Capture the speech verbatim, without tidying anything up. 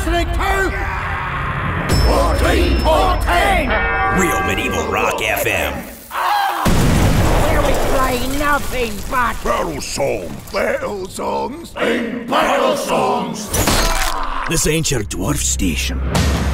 listening to fourteen point ten Real Medieval Rock F M. where we play nothing but Battle songs. battle songs and battle songs. This ain't your dwarf station.